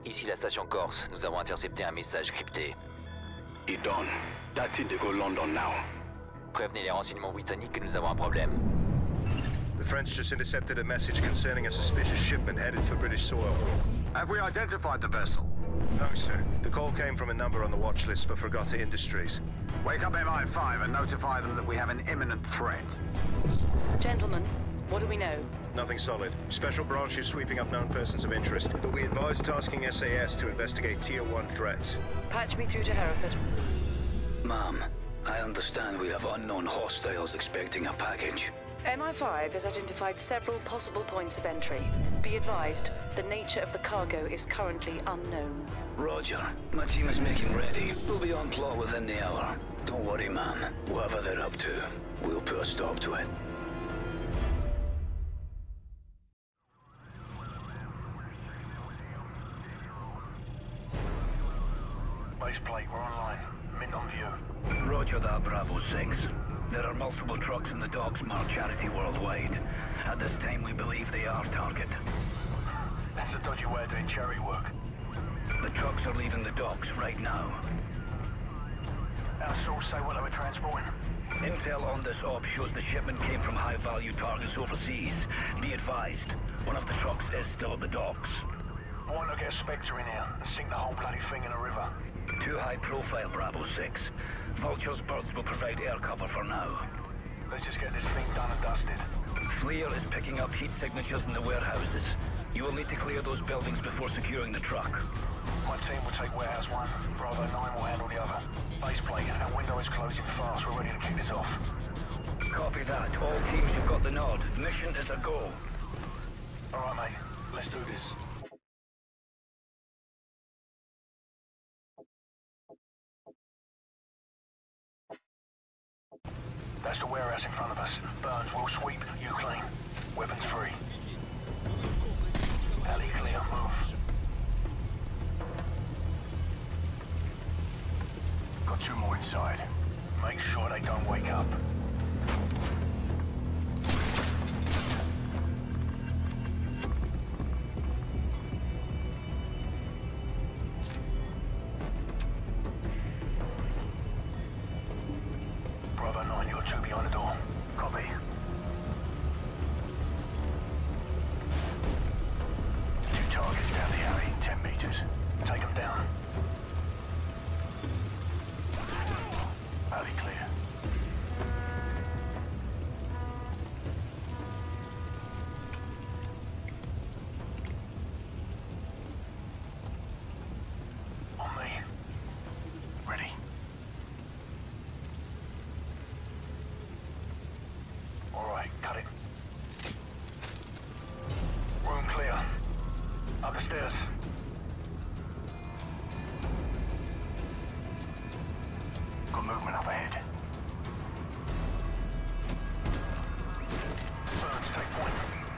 Ici la station Corse, nous avons intercepté un message crypté. Idon, that's Indigo London now. Prévenez les renseignements britanniques que nous avons un problème. The French just intercepted a message concerning a suspicious shipment headed for British soil. Have we identified the vessel? No, sir. The call came from a number on the watch list for Fregata Industries. Wake up MI5 and notify them that we have an imminent threat. Gentlemen, what do we know? Nothing solid. Special branch is sweeping up known persons of interest, but we advise tasking SAS to investigate Tier 1 threats. Patch me through to Hereford. Ma'am, I understand we have unknown hostiles expecting a package. MI5 has identified several possible points of entry. Be advised, the nature of the cargo is currently unknown. Roger. My team is making ready. We'll be on plot within the hour. Don't worry, ma'am. Whatever they're up to, we'll put a stop to it. Base plate, we're online. Mint on view. Roger that, Bravo 6. There are multiple trucks in the docks marked Charity worldwide. At this time, we believe they are target. That's a dodgy way of doing charity work. The trucks are leaving the docks right now. Our source say what they were transporting. Intel on this op shows the shipment came from high-value targets overseas. Be advised, one of the trucks is still at the docks. I want to get a Spectre in here and sink the whole bloody thing in the river. Too high profile, Bravo 6. Vulture's birds will provide air cover for now. Let's just get this thing done and dusted. FLIR is picking up heat signatures in the warehouses. You will need to clear those buildings before securing the truck. My team will take warehouse 1. Bravo 9 will handle the other. Base plate, our window is closing fast. We're ready to kick this off. Copy that. All teams, you've got the nod. Mission is a go. All right, mate. Let's do this. That's the warehouse in front of us. Burns will sweep, you clean. Weapons free. Alley clear, move. Got 2 more inside. Make sure they don't wake up. Bravo 9, you got 2 behind the door. Copy. Two targets down the alley, 10 meters. Take them down. Alley clear. On me. Ready. All right, cut it. Room clear. Up the stairs. Got movement up ahead. Burns, take point.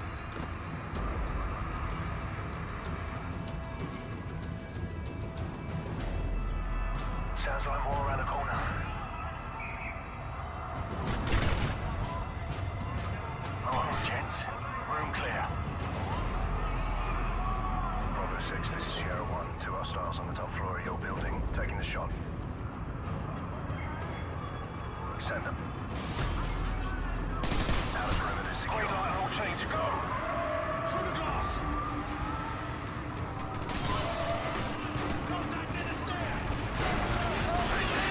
Sounds like more around the corner. Alright, gents. Room clear. Bravo 6, this is Sierra 1. 2 hostiles on the top floor of your building, taking the shot. Send them. Outer perimeter secure. Green light on all teams, go! Through the glass! Contact in the stair!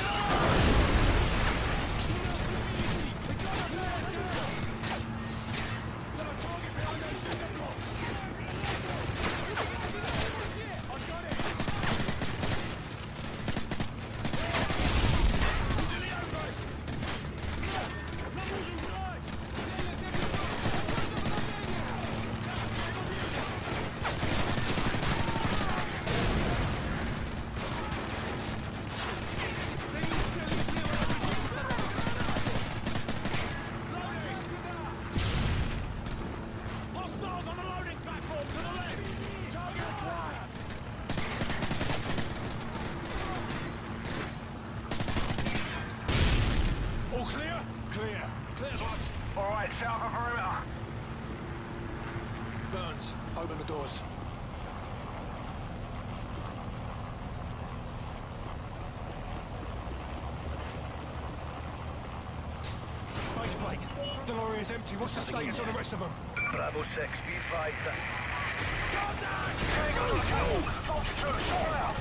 carrier's empty. What's the status on the rest of them? Bravo 6, be advised. Contact! Hang on, Cable! Vulture 2, sort out!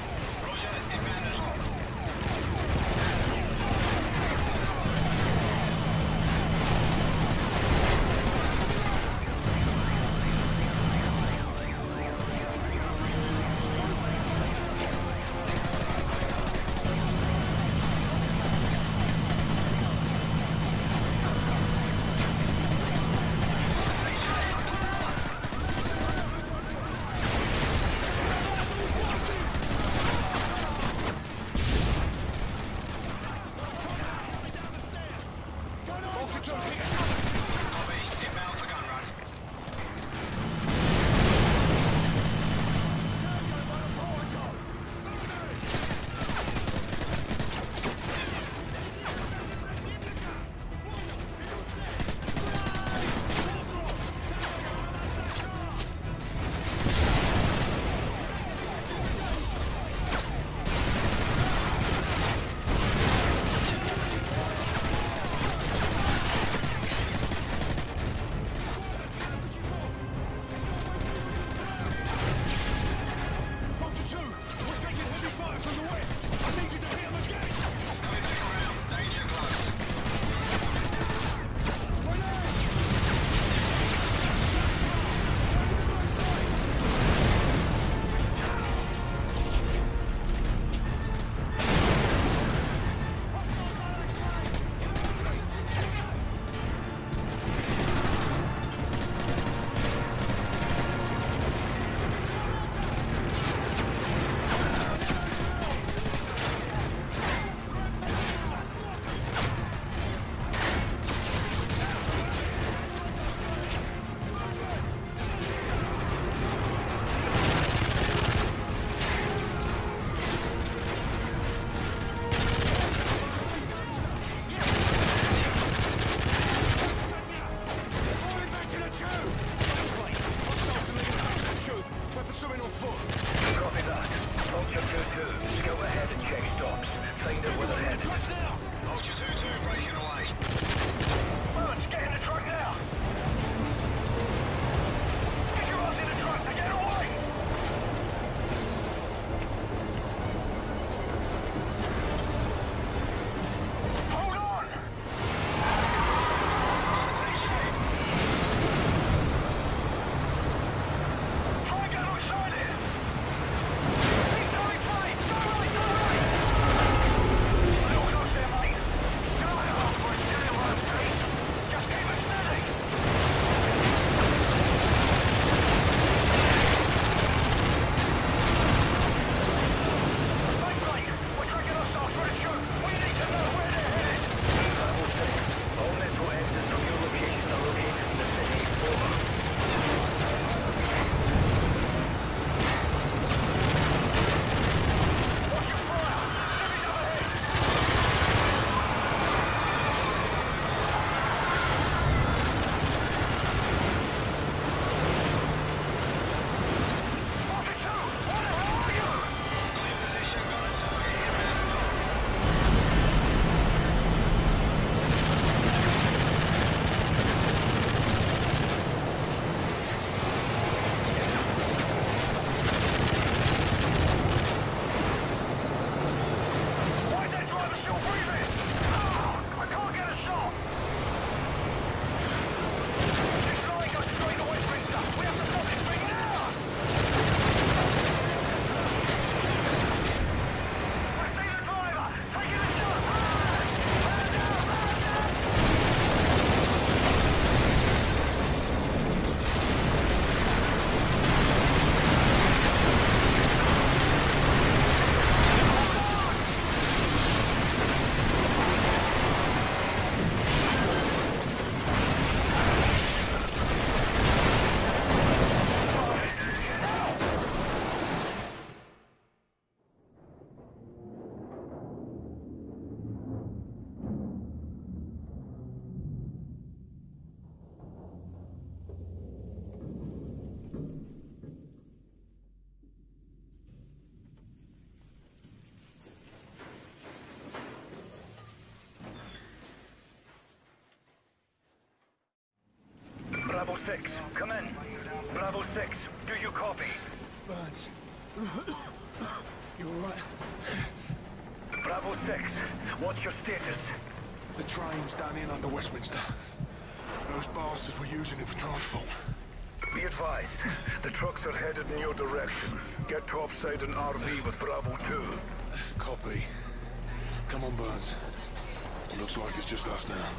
6, come in. Bravo 6, do you copy? Burns. You alright? Bravo 6, what's your status? The train's down in under Westminster. Those bastards were using it for transport. Be advised, the trucks are headed in your direction. Get topside an RV with Bravo 2. Copy. Come on, Burns. Looks like it's just us now.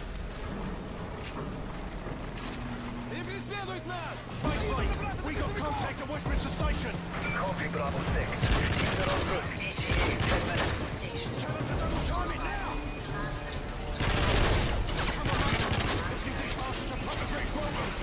We got contact at Westminster Station. Copy, Bravo 6. Keep it on route. ETA is 10 minutes. Tell them to double time it now! Come on, let's give these bastards a proper British welcome.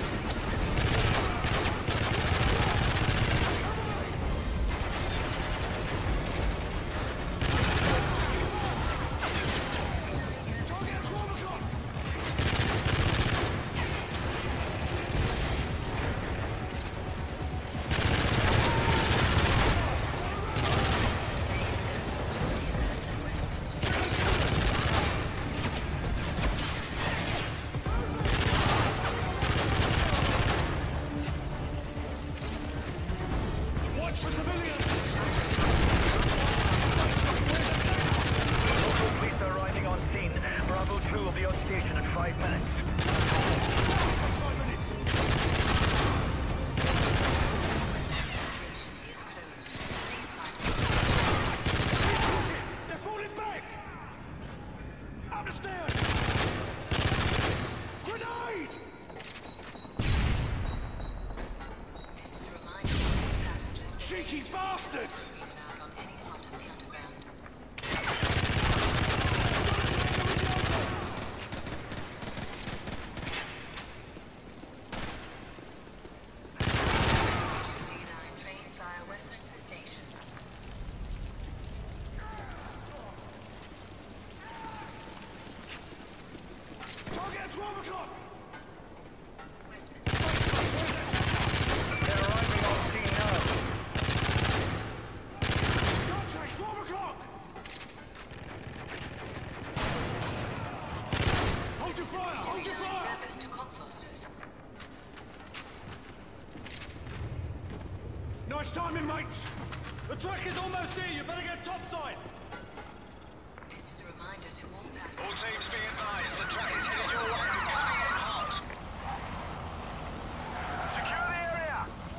Cheeky bastards! Target at 12 o'clock! They're arriving on scene now. Contact, 12 o'clock! Hold your fire! Hold your fire! Service to Cockfosters. Nice timing, mates! The truck is almost here, you better get topside! This is a reminder to all passengers. All teams be advised, the track is headed your way. Get hot. Secure the area.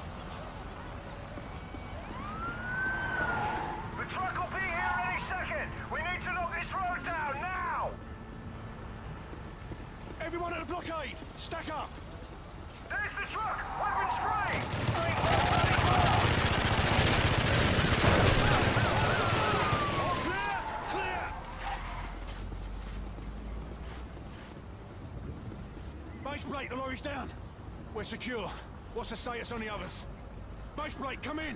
The truck will be here any second. We need to knock this road down now. Everyone at the blockade, stack up! There's the truck. Weapons free. All clear. Clear. Base plate, the lorry's down. We're secure. What's the status on the others? Base plate, come in!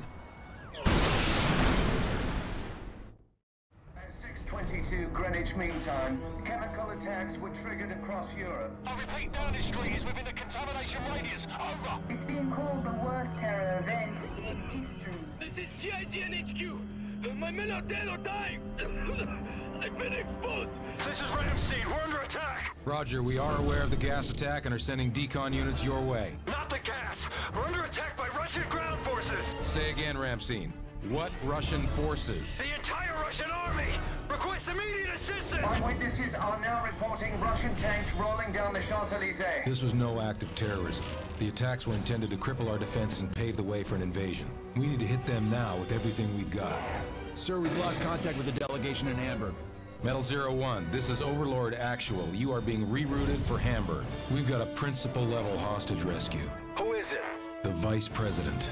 At 6:22 Greenwich Mean Time, chemical attacks were triggered across Europe. I repeat, Downing Street is within the contamination radius. Over. It's being called the worst terror event in history. This is GIGN HQ. My men are dead or dying. I've been exposed. This is Ramstein. We're under attack. Roger, we are aware of the gas attack and are sending decon units your way. Not the gas. We're under attack by Russian ground forces. Say again, Ramstein. What Russian forces? The entire Russian army. Request immediate assistance. Eyewitnesses are now reporting Russian tanks rolling down the Champs-Élysées. This was no act of terrorism. The attacks were intended to cripple our defense and pave the way for an invasion. We need to hit them now with everything we've got. Sir, we've lost contact with the delegation in Hamburg. Metal 01, this is Overlord Actual. You are being rerouted for Hamburg. We've got a principal-level hostage rescue. Who is it? The Vice President.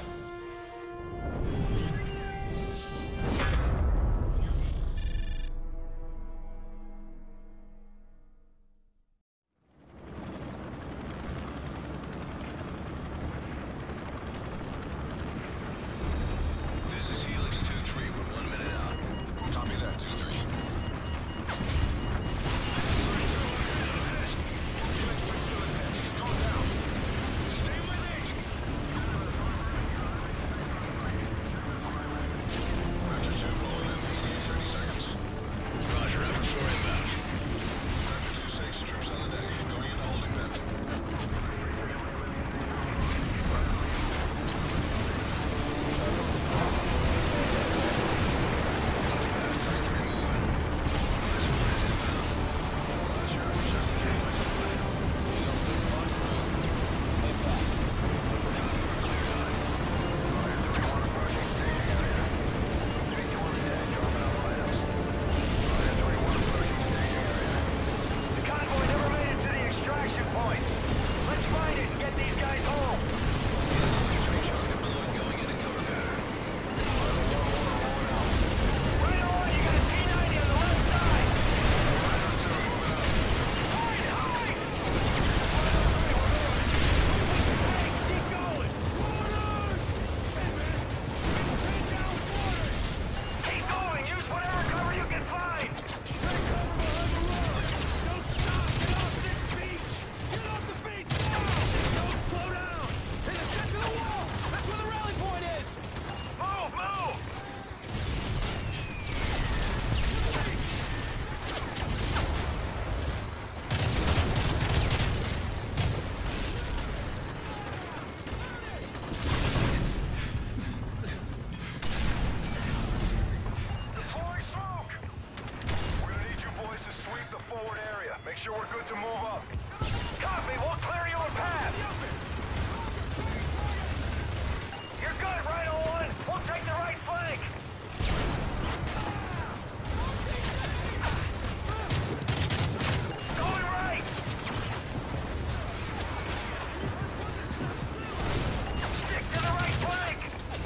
we're good to move up. Copy, we'll clear you a path. You're good, right on. We'll take the right flank. Going right. Stick to the right flank.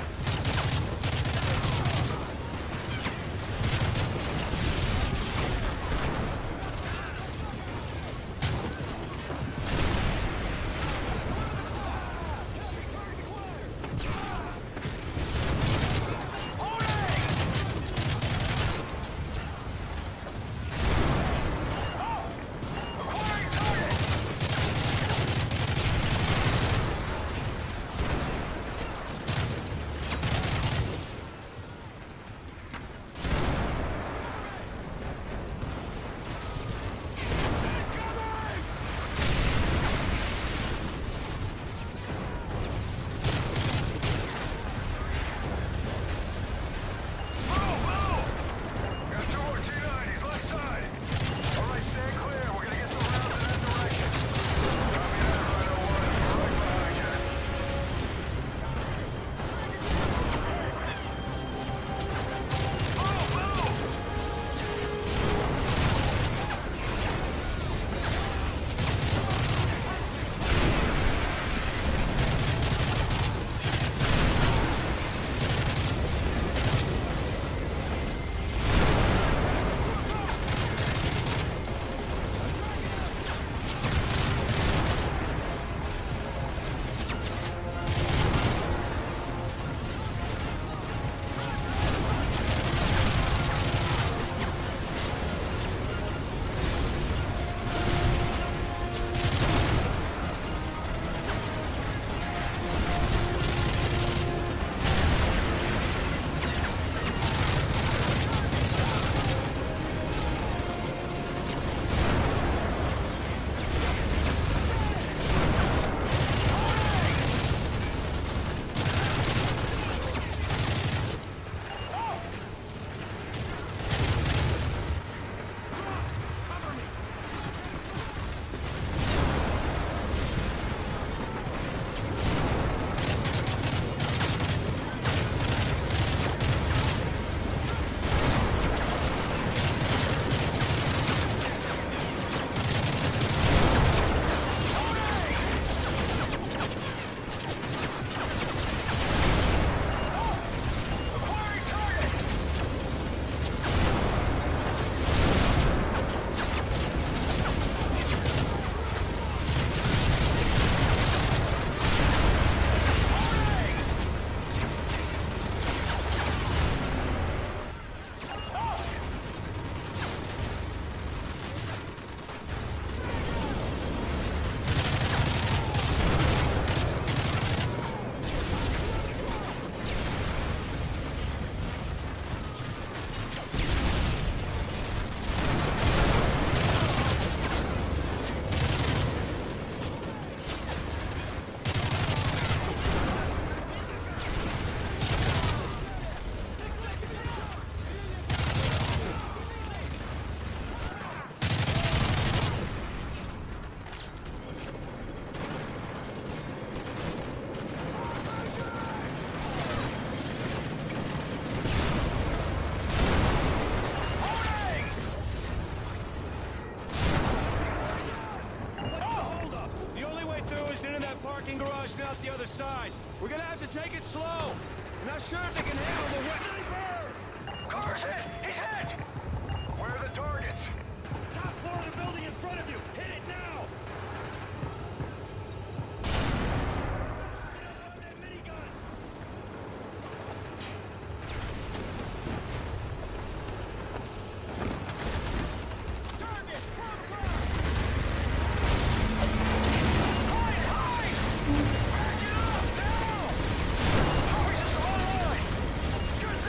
Out the other side. We're gonna have to take it slow. I'm not sure if they can handle the wet. Car's hit! He's hit! Where are the targets? Top floor of the building in front of you. Hit it now! Good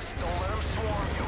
Don't let them swarm you.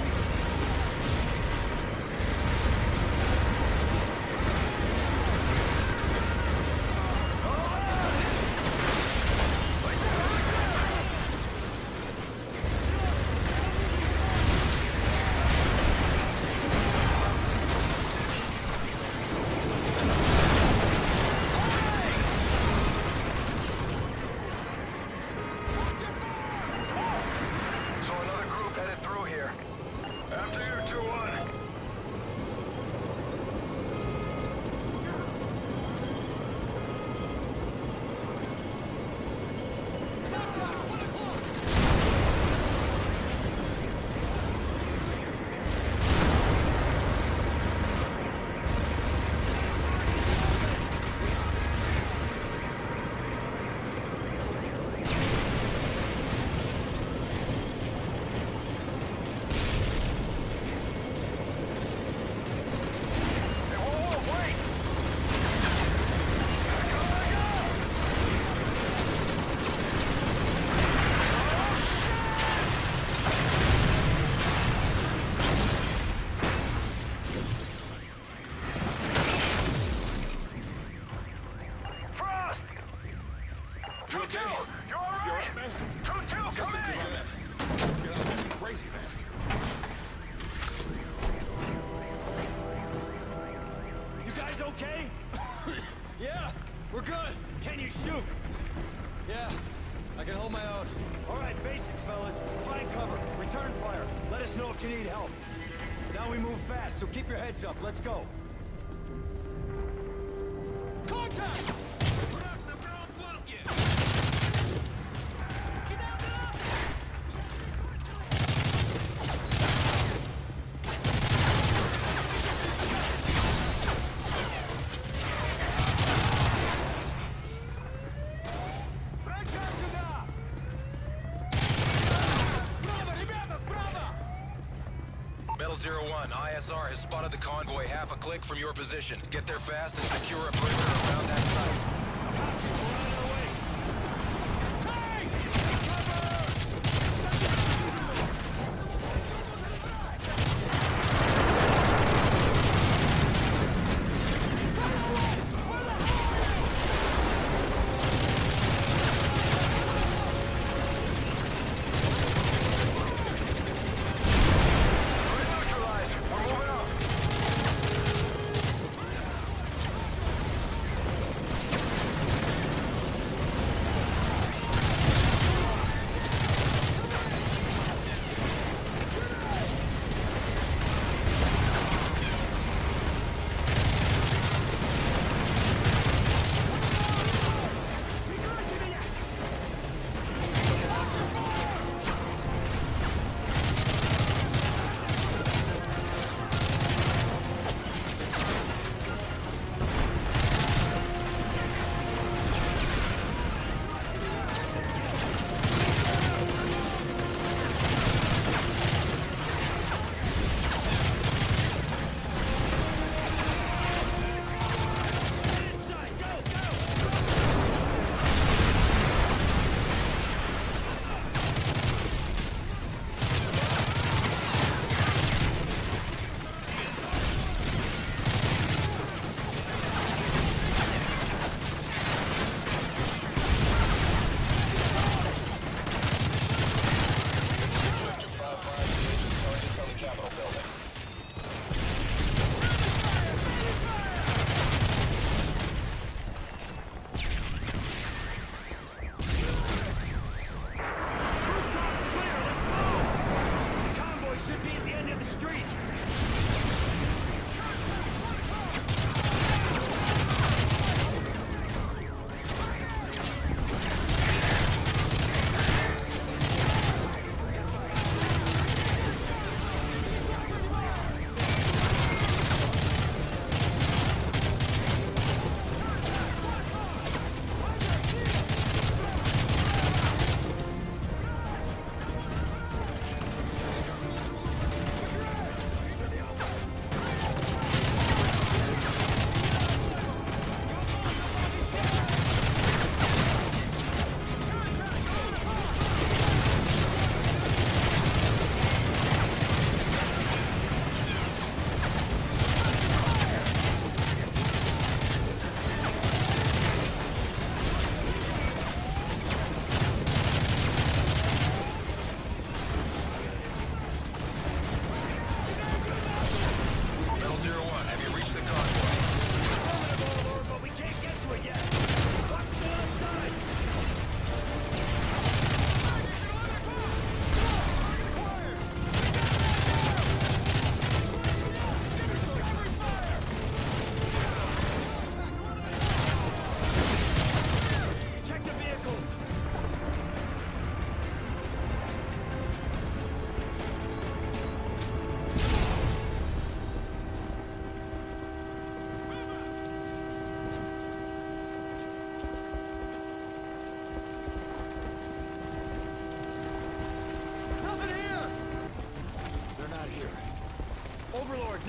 Okay? Yeah, we're good. Can you shoot? Yeah, I can hold my own. All right, basics, fellas. Find cover, return fire. Let us know if you need help. Now we move fast, so keep your heads up. Let's go. Contact! Metal 01, ISR has spotted the convoy half a click from your position. Get there fast and secure a perimeter around that site.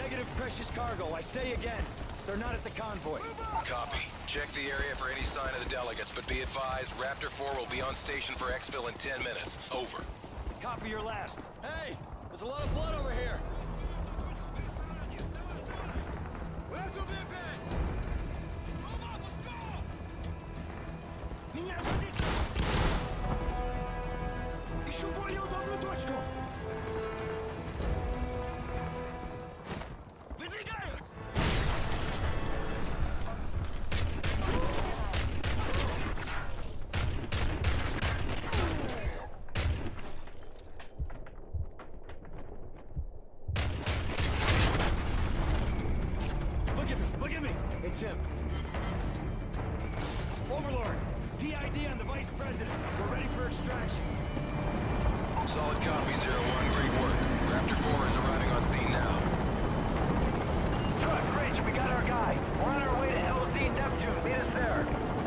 Negative precious cargo. I say again, they're not at the convoy. Copy. Check the area for any sign of the delegates, but be advised, Raptor 4 will be on station for exfil in 10 minutes. Over. Copy your last. Hey, there's a lot of blood over here. It's him. Overlord, PID on the Vice President. We're ready for extraction. Solid copy, 01. Great work. Raptor 4 is arriving on scene now. Truck, Rich, we got our guy. We're on our way to LZ Neptune. Meet us there.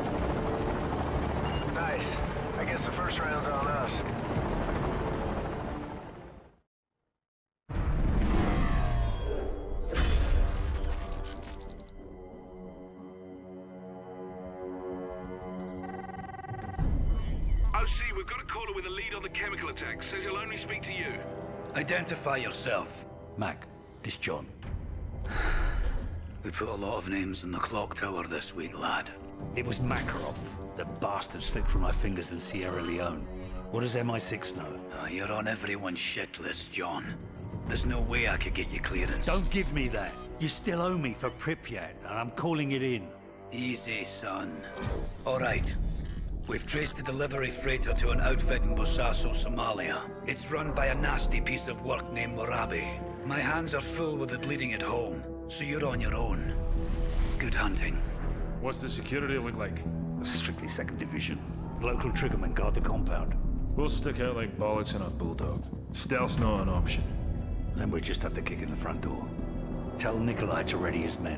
Nice. I guess the first round's on us. OC, we've got a caller with a lead on the chemical attack. Says he'll only speak to you. Identify yourself. Mac, it's John. We put a lot of names in the clock tower this week, lad. It was Makarov. The bastard slipped through my fingers in Sierra Leone. What does MI6 know? You're on everyone's shit list, John. There's no way I could get you clearance. Don't give me that. You still owe me for Pripyat, and I'm calling it in. Easy, son. All right. We've traced the delivery freighter to an outfit in Bosaso, Somalia. It's run by a nasty piece of work named Morabi. My hands are full with it leading it home, so you're on your own. Good hunting. What's the security look like? Strictly 2nd Division. Local triggermen guard the compound. We'll stick out like bollocks in a bulldog. Stealth's not an option. Then we just have to kick in the front door. Tell Nikolai to ready his men.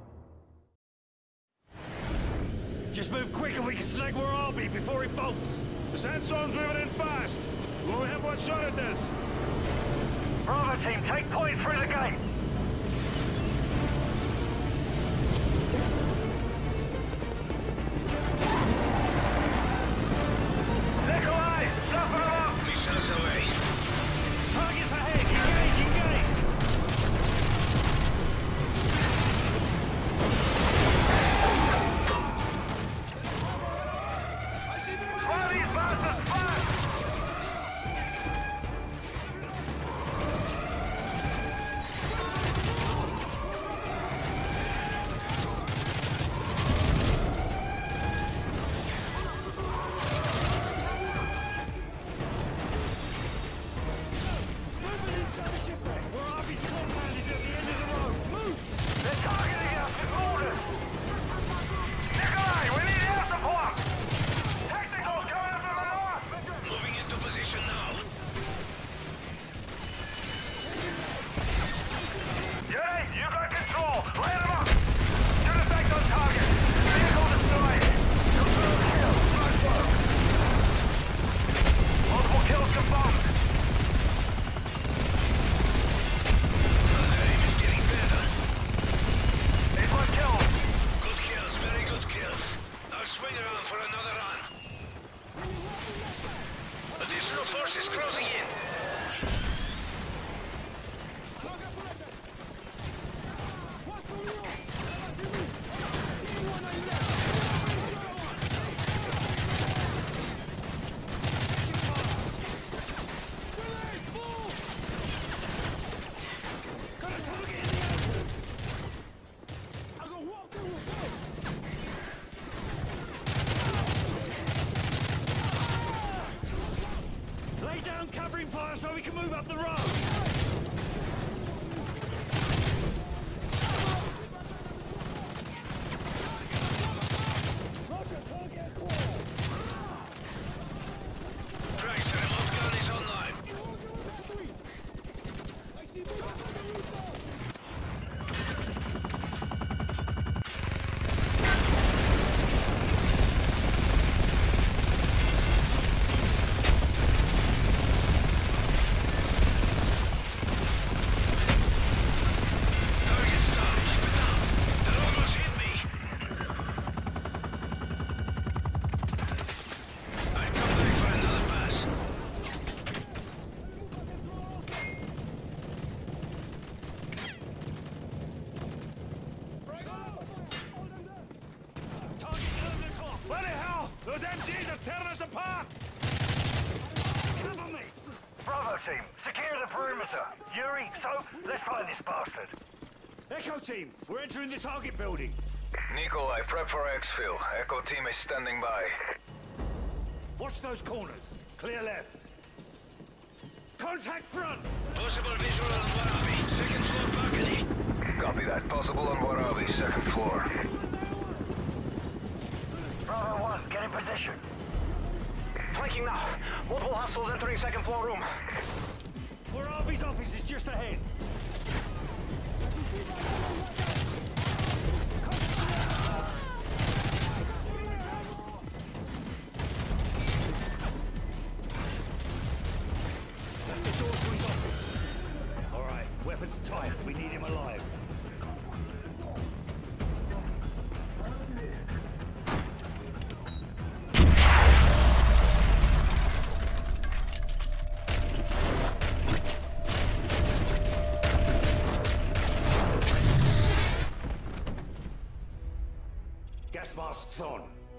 Just move quick and we can select where I'll be before he bolts. The sandstorm's moving in fast. We only have one shot at this. Bravo team, take point through the gate. Nikolai, suffer him up. Missiles away. Targets ahead. Engage, engage. Slow these bastards fast. So we can move up the road! Team, secure the perimeter. Yuri, so, let's find this bastard. Echo Team, we're entering the target building. Nikolai, prep for exfil. Echo Team is standing by. Watch those corners. Clear left. Contact front! Possible visual on Warabi, second floor balcony. Copy that. Possible on Warabi, second floor. Bravo 1, get in position. Flanking now. Multiple hostiles entering second floor room. Warabi's office is just ahead. That's the door to his office. All right, weapons tight. We need him alive. Gas masks on.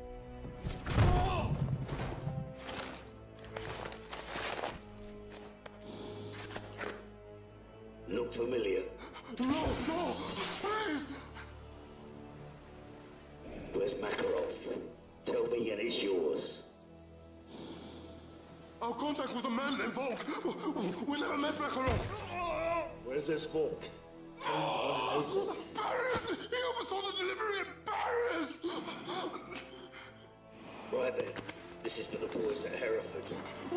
Look familiar. No, please! Where's Makarov? Tell me and it's yours. Our contact with the man involved. We never met Makarov. Where's their smoke? Paris! He oversaw the delivery in Paris! Right then. This is for the boys at Hereford.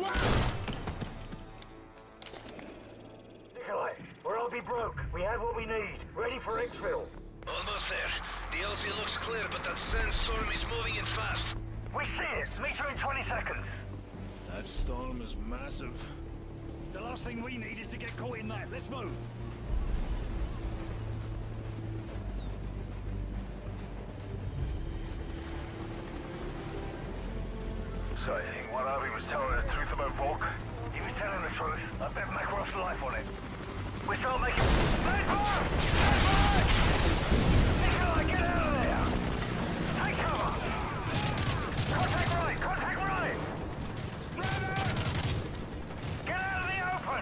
Nikolai, Warabi broke. We have what we need. Ready for exfil. Almost there. The LC looks clear, but that sandstorm is moving in fast. We see it. Meet you in 20 seconds. That storm is massive. The last thing we need is to get caught in that. Let's move. So you think Warabi was telling the truth about Volk? He was telling the truth. I bet Makarov's life on it. We start making... Stand by! Nikolai, get out of there! Take cover! Contact right! Contact right! Get out of the open!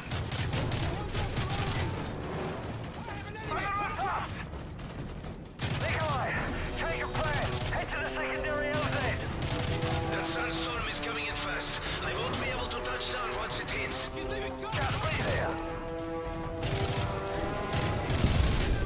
Fire up fast! Nikolai, change your plan. Head to the secondary LZ. That sandstorm is coming in fast. I won't be able to touch down once it hits. Just be there.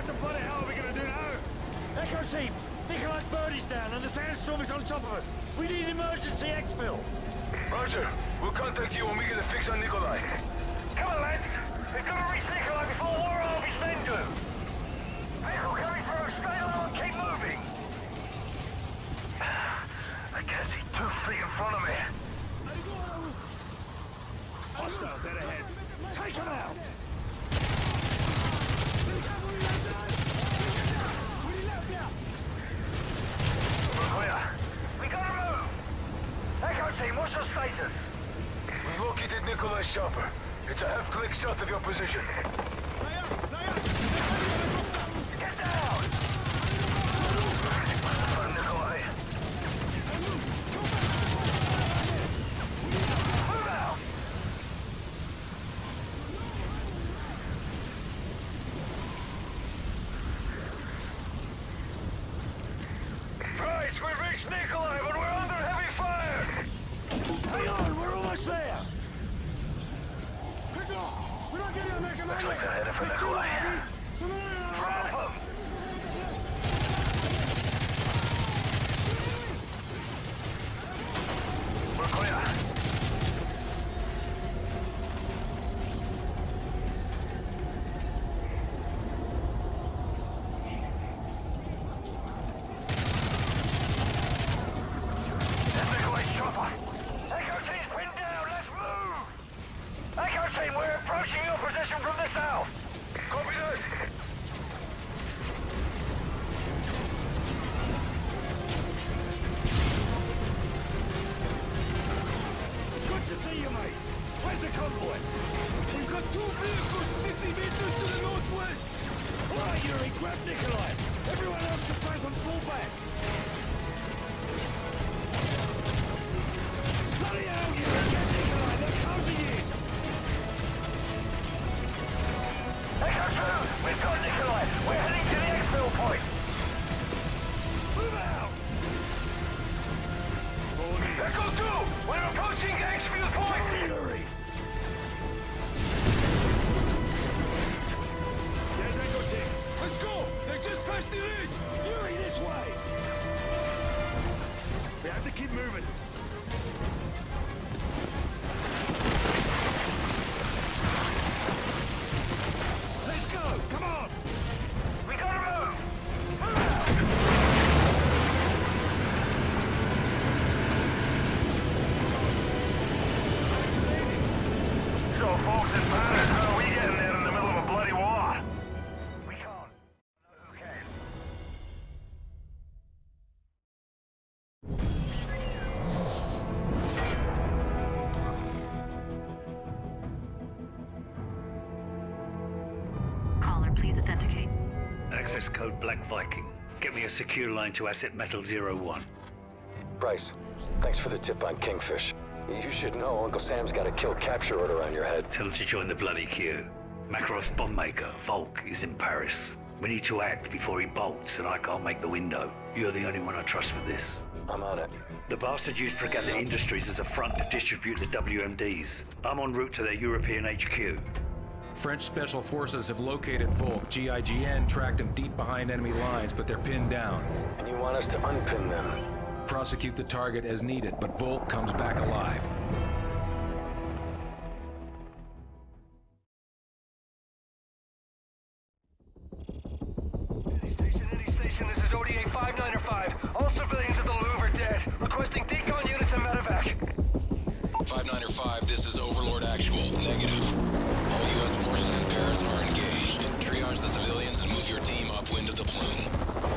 What the bloody hell are we gonna do now? Echo team! Nikolai's birdie's down and the sandstorm is on top of us. We need emergency exfil. Roger. We'll contact you when we get a fix on Nikolai. Come on, lads. We've got to reach Nikolai before war armies then do. Vehicle coming through. Stay low and keep moving. I can't see 2 feet in front of me. Hostile dead ahead. Take him out! We're clear. We gotta move! Echo team, what's your status? We've located Nikolai's chopper. It's a half-click south of your position. Get down! Nikolai. Move out! Christ, we've reached Nikolai, but we're under heavy fire! Hang on, we're almost there! Looks like they're headed for Nikolai. Drop him! We're clear. That's Nikolai's chopper! Echo team's pinned down, let's move! Echo team, we're approaching your position from the south! Copy that! Good to see you, mate. Where's the convoy? We've got 2 vehicles 50 meters to the northwest. All right, Yuri, grab Nikolai. Everyone else to press and pull back. Bloody hell, Yuri, get Nikolai. They're closing in. Echo 2, we've got Nikolai. We're heading to the exfil point. Move out. Echo 2! We're approaching Exfield Point! Yuri. There's Echo team. Let's go. They're just past the ridge. Yuri, this way. We have to keep moving. Let's go. Come on. We gotta move. Move out. So, folks in Paris, how are we getting there in the middle of a bloody war? We can't. No, who can? Caller, please authenticate. Access code Black Viking. Get me a secure line to Asset Metal 01. Bryce, thanks for the tip on Kingfish. You should know Uncle Sam's got a kill capture order on your head. Tell him to join the bloody queue. Makarov's bomb maker, Volk, is in Paris. We need to act before he bolts, and I can't make the window. You're the only one I trust with this. I'm on it. The bastard used Fregatta Industries as a front to distribute the WMDs. I'm en route to their European HQ. French Special Forces have located Volk. GIGN tracked him deep behind enemy lines, but they're pinned down. And you want us to unpin them? Prosecute the target as needed, but Volk comes back alive. Any station, this is ODA 595. All civilians at the Louvre are dead. Requesting decon units and medevac. 595, this is Overlord Actual. Negative. All U.S. forces in Paris are engaged. Triage the civilians and move your team upwind of the plume.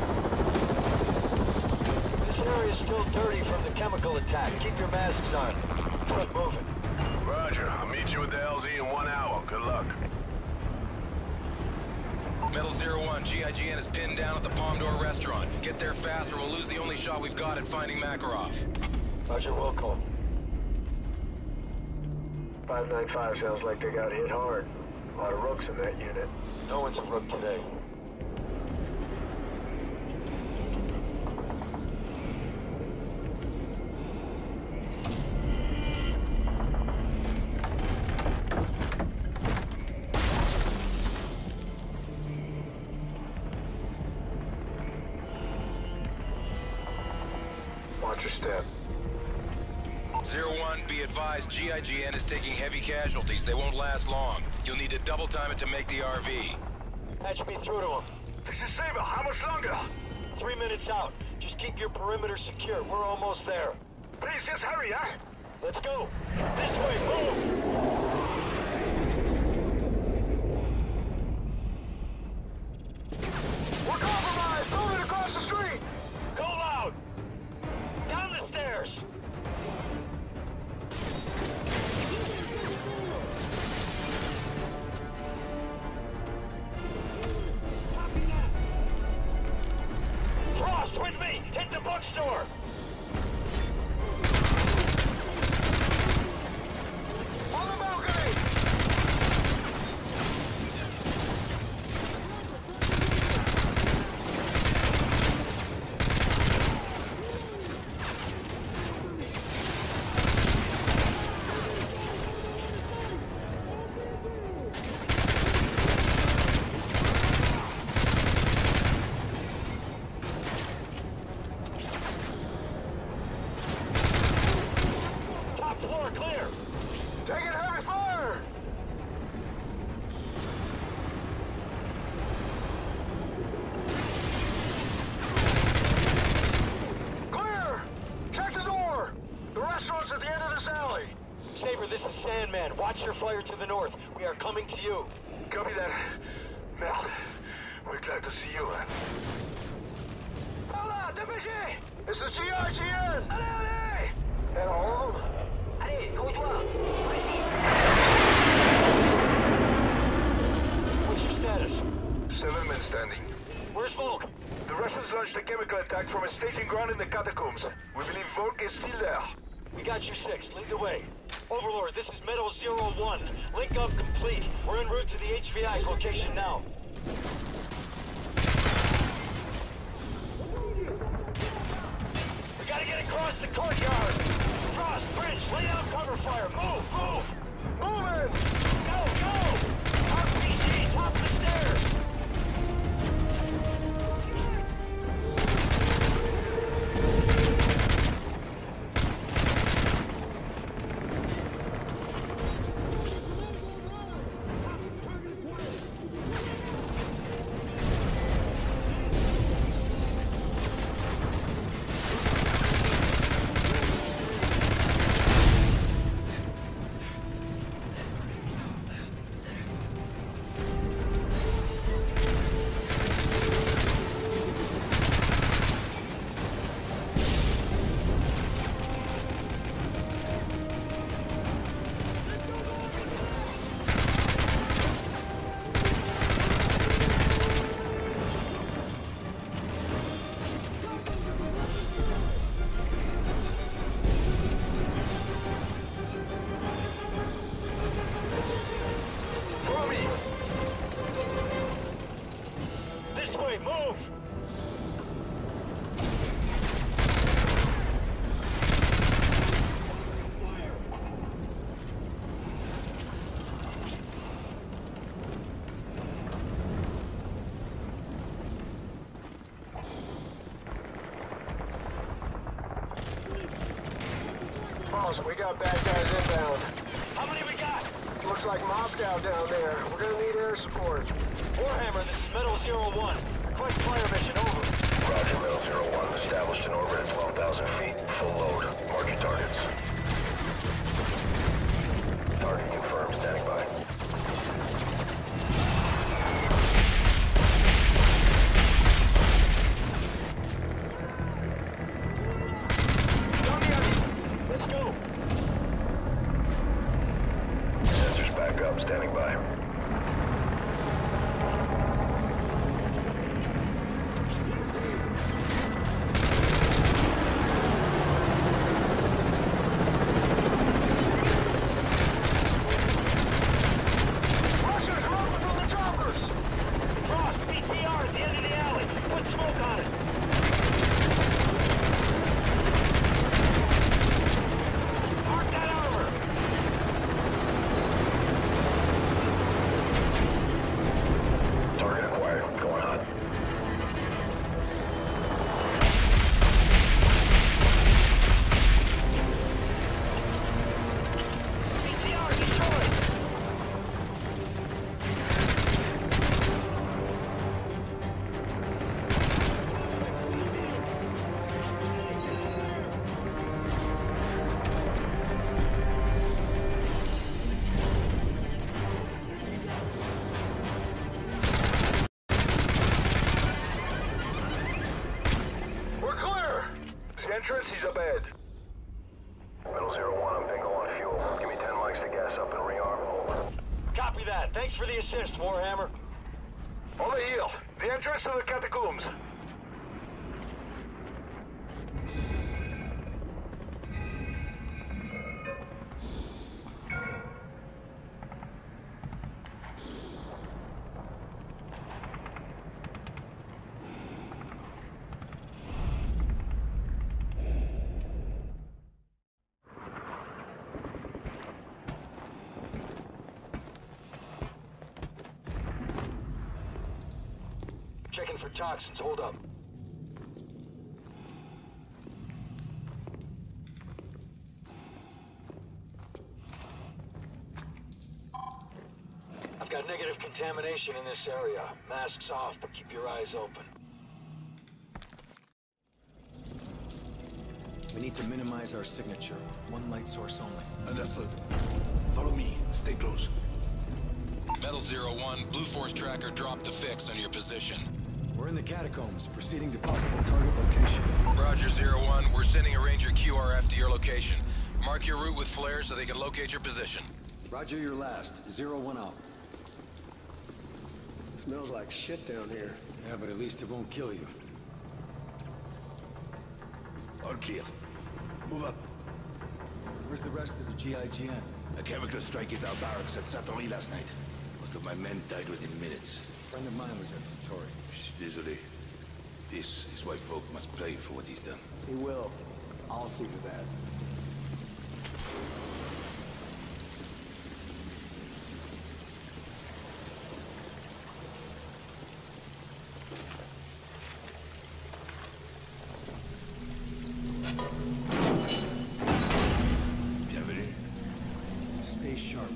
This area is still dirty from the chemical attack. Keep your masks on. Keep moving. Roger. I'll meet you at the LZ in 1 hour. Good luck. Metal 01, GIGN is pinned down at the Palm d'Or restaurant. Get there fast or we'll lose the only shot we've got at finding Makarov. Roger, welcome. 595 sounds like they got hit hard. A lot of rooks in that unit. No one's a rook today. Understand. 01, be advised, GIGN is taking heavy casualties. They won't last long. You'll need to double time it to make the RV. Patch me through to him. This is Saber. How much longer? 3 minutes out. Just keep your perimeter secure. We're almost there. Please, just hurry, huh? Let's go. This way, move! We're compromised! Moving across the street! Go loud! Down the stairs! Frost, with me! Hit the bookstore! On the balcony! Top floor clear! Taking heavy fire! Clear! Check the door! The restaurant's at the end of this alley. Saber, this is Sandman. Watch your fire to the north. We are coming to you. Copy that. Mel, we're glad to see you, huh? Hola, dépêchez! It's the GIGN! Allez, allez! And all of them? Allez, compte-toi! What's your status? 7 men standing. Where's Volk? The Russians launched a chemical attack from a staging ground in the catacombs. We believe Volk is still there. We got you 6. Lead the way. Overlord, this is Meadow 01. Link up complete. We're en route to the HVI location now. We gotta get across the courtyard. Frost, Bridge, lay down cover fire. Move, move! Moving! Go, go! RPG, top of the stairs! We got bad guys inbound. How many we got? Looks like Moscow down there. We're gonna need air support. Warhammer, this is Metal 01. Request fire mission, over. Roger, Metal 01. Established in orbit at 12,000 feet. Full load. Mark your targets. Target confirmed. Standing by. Let's go. Sensors back up. Standing by. entrance, he's up ahead. Metal 01, I'm bingo on fuel. Give me 10 mics to gas up and rearm. Over. Copy that. Thanks for the assist, Warhammer. On the heel. The entrance to the catacombs. Checking for toxins. Hold up. I've got negative contamination in this area. Masks off, but keep your eyes open. We need to minimize our signature. One light source only. Understood. Follow me. Stay close. Metal 01, Blue Force tracker dropped the fix on your position. We're in the catacombs, proceeding to possible target location. Roger, 01. We're sending a Ranger QRF to your location. Mark your route with flares so they can locate your position. Roger your last. 01 out. Smells like shit down here. Yeah, but at least it won't kill you. All clear. Move up. Where's the rest of the GIGN? A chemical strike at our barracks at Satori last night. Most of my men died within minutes. A friend of mine was at Satori. Désolé. This is why Volk must pay for what he's done. He will. I'll see to that. Bienvenue. Stay sharp.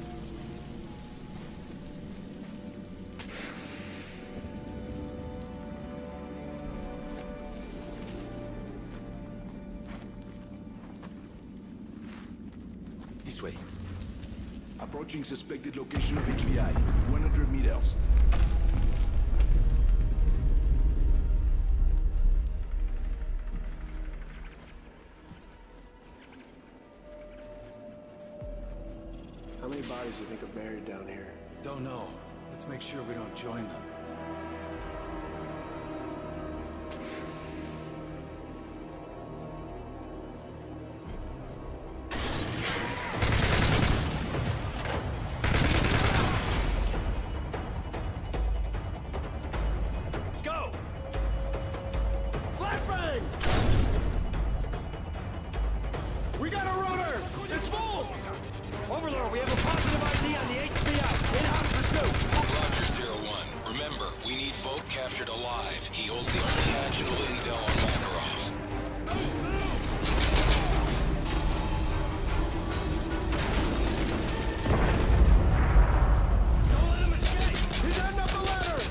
This way. Approaching suspected location of HVI. 100 meters. How many bodies do you think are buried down here? Don't know. Let's make sure we don't join them. Let's go! Flashbang! We got a runner! It's full! Overlord, we have a positive ID on the HVI. In hot pursuit. Roger, 01. Remember, we need Volk captured alive. He holds the only actionable intel on Makarov. Don't let him escape! He's heading up the ladder!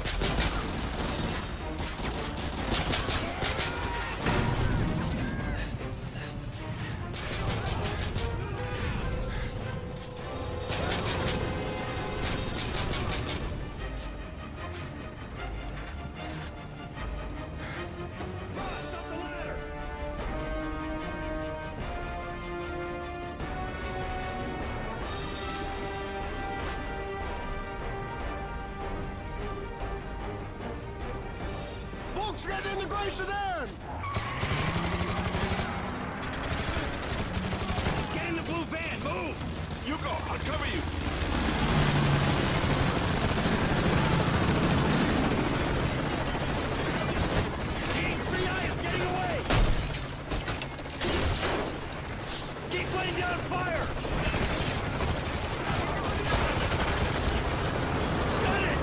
Frost, up the ladder! Folks, get integration in! Get in the blue van, move! You go, I'll cover you. The HVI is getting away! Keep laying down fire! Got it!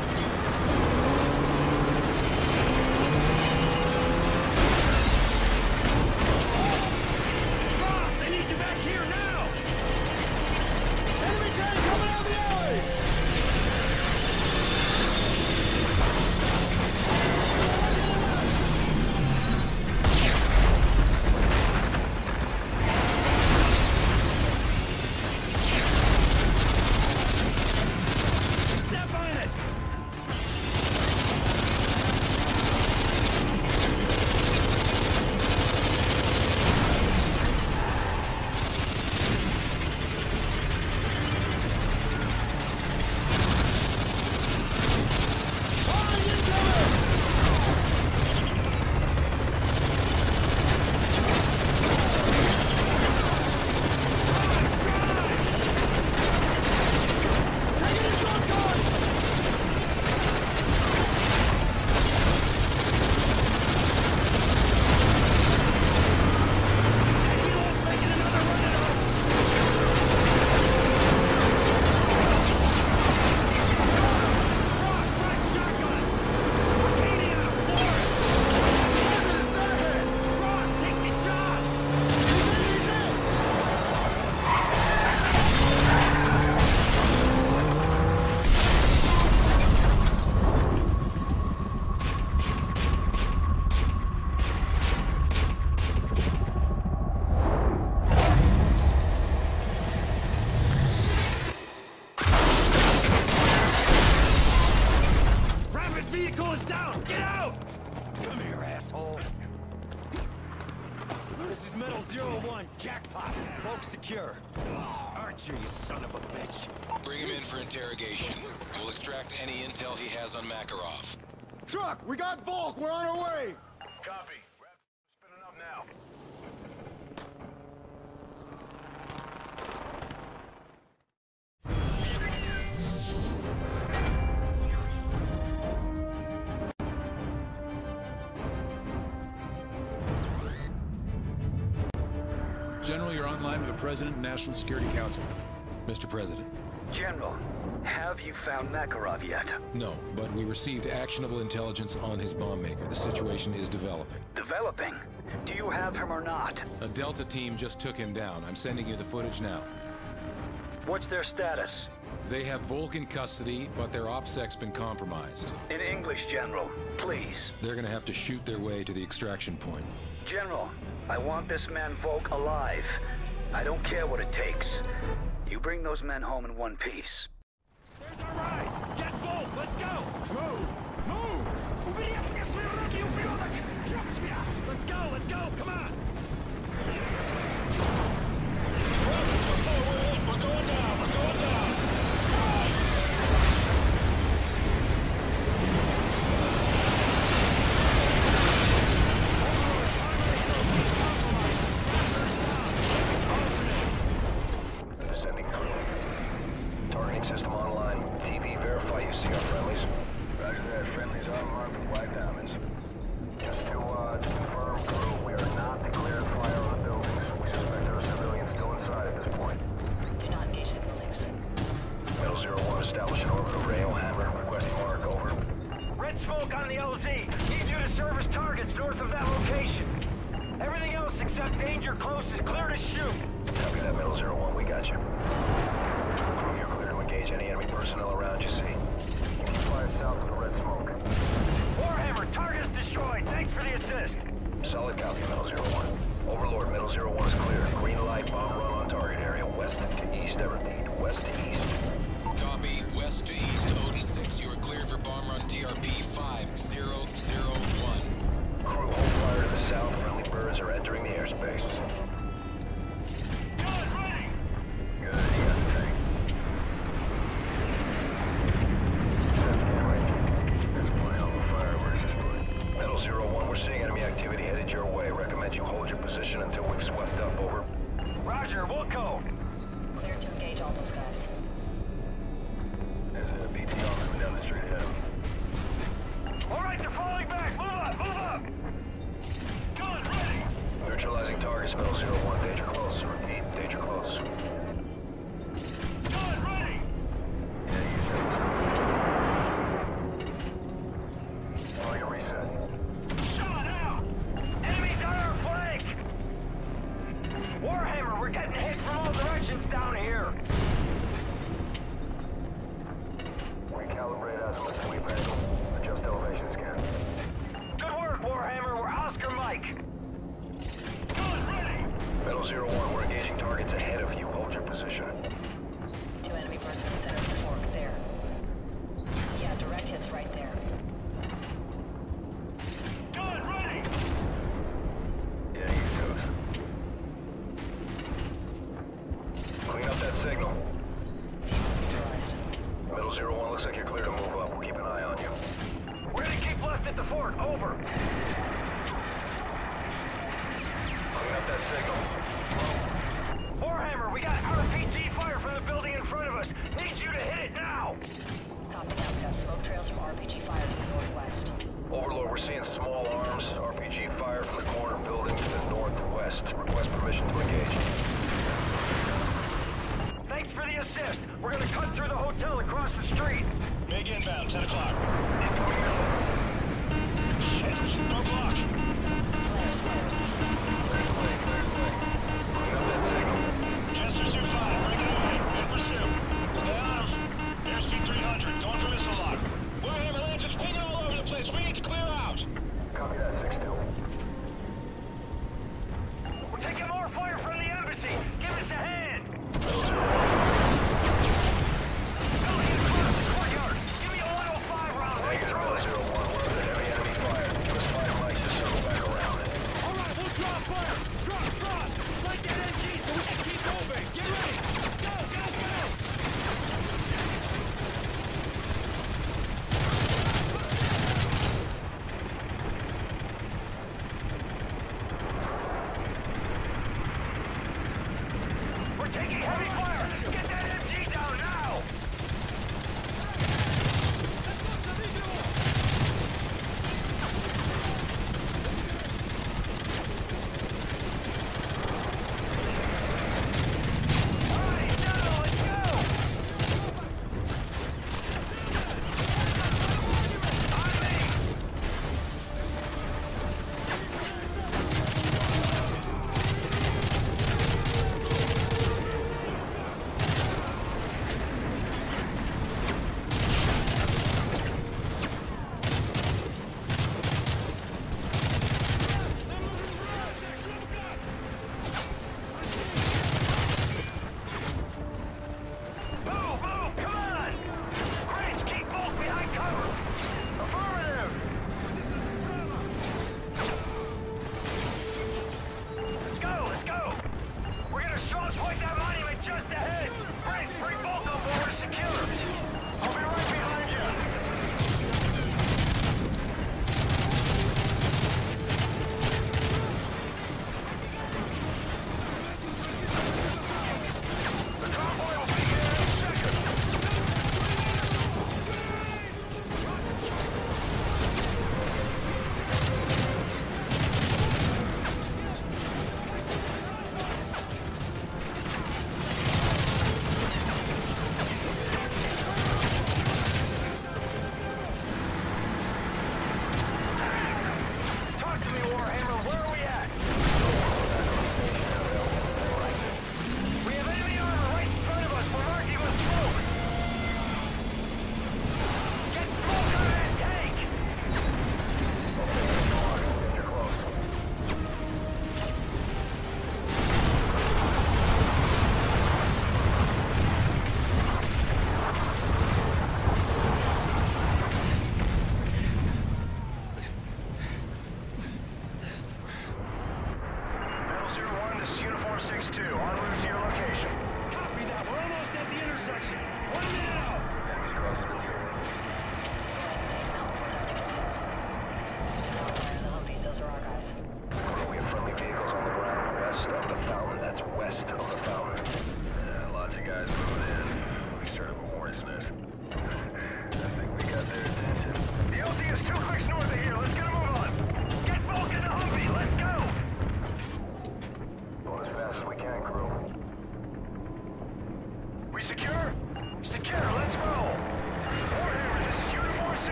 Frost, they need you back here now! Enemy tank coming out of the Get out! Come here, asshole. This is Metal 01, jackpot. Folks secure. Archer, you son of a bitch. Bring him in for interrogation. We'll extract any intel he has on Makarov. Truck, we got Volk. We're on our way. Copy. Spinning up now. General, you're online with the President and National Security Council. Mr. President. General, have you found Makarov yet? No, but we received actionable intelligence on his bomb maker. The situation is developing. Developing? Do you have him or not? A Delta team just took him down. I'm sending you the footage now. What's their status? They have Volk in custody, but their OPSEC's been compromised. In English, General, please. They're gonna have to shoot their way to the extraction point. General, I want this man Volk alive. I don't care what it takes. You bring those men home in one piece. There's our ride! Get Volk! Let's go! Move! Move! Let's go! Let's go! Come on! We're going down! We're going down! Descending crew. Targeting system online. TV, verify you see our friendlies. Roger that. Friendlies are marked with white diamonds. Just to confirm, crew, we are not declared fire on the buildings. We suspect there are civilians still inside at this point. Do not engage the buildings. Metal 01, establish an orbital rail hammer. Requesting mark, over. Red smoke on the LZ. Need you to service targets north of that location. Everything else except danger close is clear to shoot. Copy that, Metal 01. We got you. Crew, you're clear to engage any enemy personnel around you see. Keep fire south of the red smoke. Warhammer, target is destroyed. Thanks for the assist. Solid copy, Metal 01. Overlord, Metal 01 is clear. Green light, bomb run on target area. West to east, I repeat. West to east. Copy. West to east, Odin 6. You are cleared for bomb run TRP 5001. Crew, hold fire to the south. Friendly birds are entering the airspace. Gun ready! Good, you got the tank. That's the range. That's plenty on the fire. Where's this put? Metal 01, we're seeing enemy activity headed your way. Recommend you hold your position until we've swept up, over. Roger, we'll go. Clear to engage all those guys. There's a BT coming down the street ahead of me. All right, they're falling back. Move up, move up. Gun ready. Neutralizing targets, Metal 01. Danger close. Repeat, danger close. Gun ready. Target reset. Shot out. Enemies on our flank. Warhammer, we're getting hit from all directions down here. Recalibrate azimuth sweep angle. Adjust elevation scan. Good work, Warhammer. We're Oscar Mike. Gun ready. Metal 01, we're engaging targets ahead of you. Hold your position. 2 enemy birds in the center of the fork, there. Yeah, direct hits right there. Gun ready. Yeah, he's good. Clean up that signal. Vehicles neutralized. Metal 01, looks like you're clear to move up. We'll keep an eye on you. We're gonna keep left at the fork. Over. Clean up that signal. Warhammer, we got RPG fire from the building in front of us. Need you to hit it now. Copy that. We got smoke trails from RPG fire to the northwest. Overlord, we're seeing small arms. RPG fire from the corner building to the northwest. Request permission to engage. Thanks for the assist. We're gonna cut through the hotel across the street. Big inbound, 10 o'clock. Shit, no clock. Flares, flares. Chester 2-5, breaking away. In pursuit. Stay on him. Airspeed 300, going for missile lock. Warhammer Legends pinging all over the place. We need to clear out. Copy that, 6